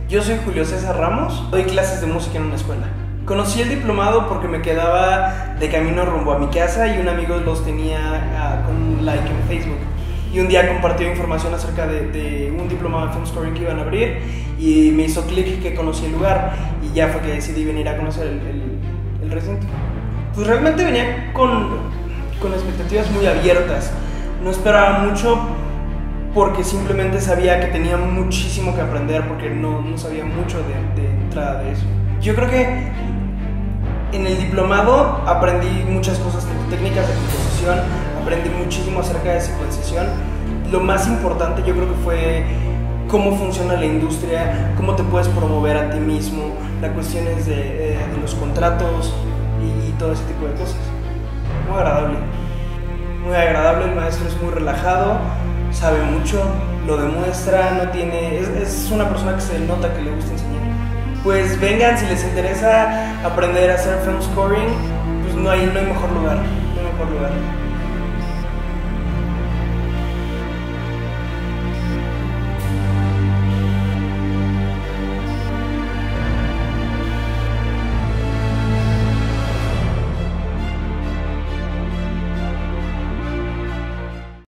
Yo soy Julio César Ramos, doy clases de música en una escuela. Conocí el diplomado porque me quedaba de camino rumbo a mi casa y un amigo los tenía con un like en Facebook. Y un día compartió información acerca de un diplomado de film scoring que iban a abrir y me hizo clic que conocí el lugar y ya fue que decidí venir a conocer el recinto. Pues realmente venía con expectativas muy abiertas. No esperaba mucho porque simplemente sabía que tenía muchísimo que aprender porque no sabía mucho de entrada de eso. Yo creo que en el diplomado aprendí muchas cosas técnicas de composición, aprendí muchísimo acerca de secuenciación. Lo más importante yo creo que fue cómo funciona la industria, cómo te puedes promover a ti mismo, las cuestiones de los contratos y todo ese tipo de cosas. Muy agradable, el maestro es muy relajado, sabe mucho, lo demuestra, es una persona que se nota que le gusta enseñar. Pues vengan, si les interesa aprender a hacer film scoring, pues no hay mejor lugar,